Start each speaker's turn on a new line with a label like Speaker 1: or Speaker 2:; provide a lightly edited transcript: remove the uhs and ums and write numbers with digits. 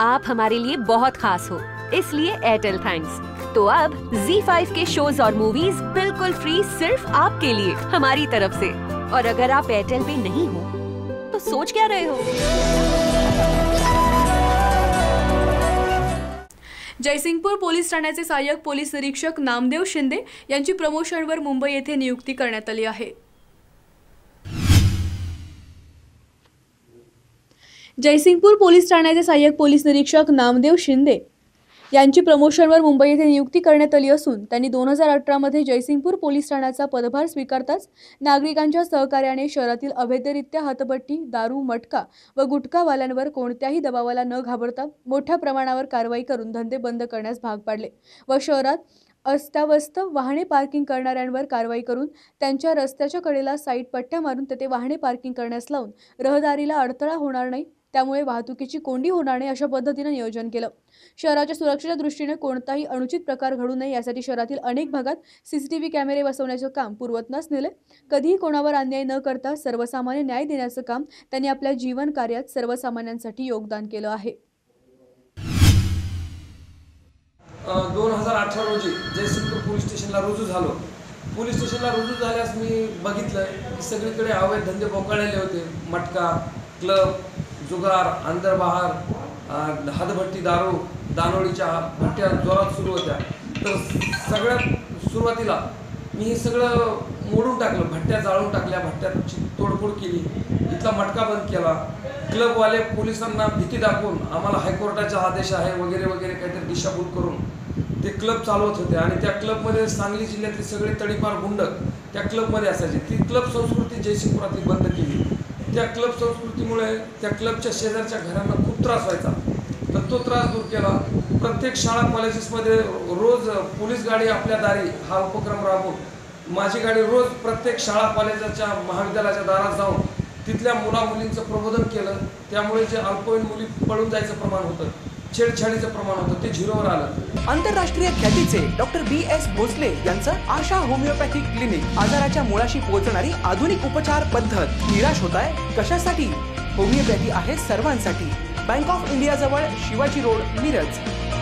Speaker 1: आप हमारे लिए बहुत खास हो, इसलिए एयरटेल थैंक्स। तो अब ZEE5 के शोज और मूवीज बिल्कुल फ्री सिर्फ आपके लिए हमारी तरफ से। और अगर आप एयरटेल पे नहीं हो तो सोच क्या रहे हो?
Speaker 2: जयसिंगपूर पोलीस ठाण्याचे सहाय्यक पोलीस निरीक्षक नामदेव शिंदे यांची प्रमोशनवर मुंबई येथे नियुक्ती करण्यात आली आहे। जयसिंगपूर पोलीस ठाण्याचे सहाय्यक पोलीस निरीक्षक नामदेव शिंदे यांची प्रमोशनवर मुंबई येथे नियुक्ती करण्यात आली असून त्यांनी 2018 मध्ये जयसिंगपूर पोलीस ठाण्याचा पदभार स्वीकारताच नागरिकांच्या सहकार्याने शहरातील अवैधरित्या हातभट्टी, दारू, मटका व गुटखावाल्यांवर कोणत्याही दबावाला न घाबरता मोठ्या प्रमाणावर कारवाई करून धंदे बंद करण्यास भाग पाडले व शहरात अस्ताव्यस्त वाहने पार्किंग करणाऱ्यांवर कारवाई करून त्यांच्या रस्त्याच्या कडेला साईड पट्ट्या मारून तेथे वाहने पार्किंग करण्यास लावून रहदारीला अडथळा होणार नाही, त्यामुळे वाहतुकीची कोंडी होणार नाही अशा पद्धतीने नियोजन केलं। शहराच्या सुरक्षेच्या दृष्टीने कोणताही अनुचित प्रकार घडू नये यासाठी शहरातील अनेक भागात CCTV कॅमेरे बसवण्याचे काम पूर्वतनास नेले। कधीही कोणावर अन्याय न करता सर्वसामान्य न्याय देण्याचे काम त्यांनी आपल्या जीवन कार्यात सर्वसामान्यांसाठी योगदान केलं आहे।
Speaker 3: 2018 रोजी जयसिंगपूर पोलीस स्टेशनला रुजू झालो। पोलीस स्टेशनला रुजू झाल्यास मी बघितलं की सगळीकडे अवैध धंदे बोकाळलेले होते। मटका, क्लब, जुगार, अंदरबाहर, हातभट्टी, दारू, दानोळीच्या भट्ट्या जोरात सुरू होत्या। तर सगळ्यात सुरुवातीला मी हे सगळं मोडून टाकलं, भट्ट्या जाळून टाकल्या, भट्ट्याची तोडफोड केली, इथला मटका बंद केला। क्लबवाले पोलिसांना भीती दाखवून आम्हाला हायकोर्टाचा आदेश आहे वगैरे वगैरे काहीतरी दिशाभूल करून ते क्लब चालवत होते आणि त्या क्लबमध्ये सांगली जिल्ह्यातले सगळे तडीपार गुंड त्या क्लबमध्ये असायचे। ती क्लब संस्कृती जयसिंगपुरातली बंद केली। त्या क्लब संस्कृतीमुळे त्या क्लबच्या शेजारच्या घरांना खूप त्रास व्हायचा, तर तो त्रास दूर केला। प्रत्येक शाळा कॉलेजेसमध्ये रोज पोलीस गाडी आपल्या दारी हा उपक्रम राबवून माझी गाडी रोज प्रत्येक शाळा कॉलेजाच्या महाविद्यालयाच्या दारात जाऊन तिथल्या मुला-मुलींचं प्रबोधन केलं। त्यामुळे जे अल्पवयीन मुली पळून जायचं प्रमाण होतं, छेडछाडीचं प्रमाण होतं, ते झिरोवर आलं।
Speaker 4: आंतरराष्ट्रीय ख्यातीचे डॉक्टर BS भोसले यांचं आशा होमिओपॅथिक क्लिनिक आजाराच्या मुळाशी पोहोचणारी आधुनिक उपचार पद्धत। निराश होताय कशासाठी? होमिओपॅथी आहे सर्वांसाठी। बँक ऑफ इंडिया जवळ शिवाजी रोड, मिरज।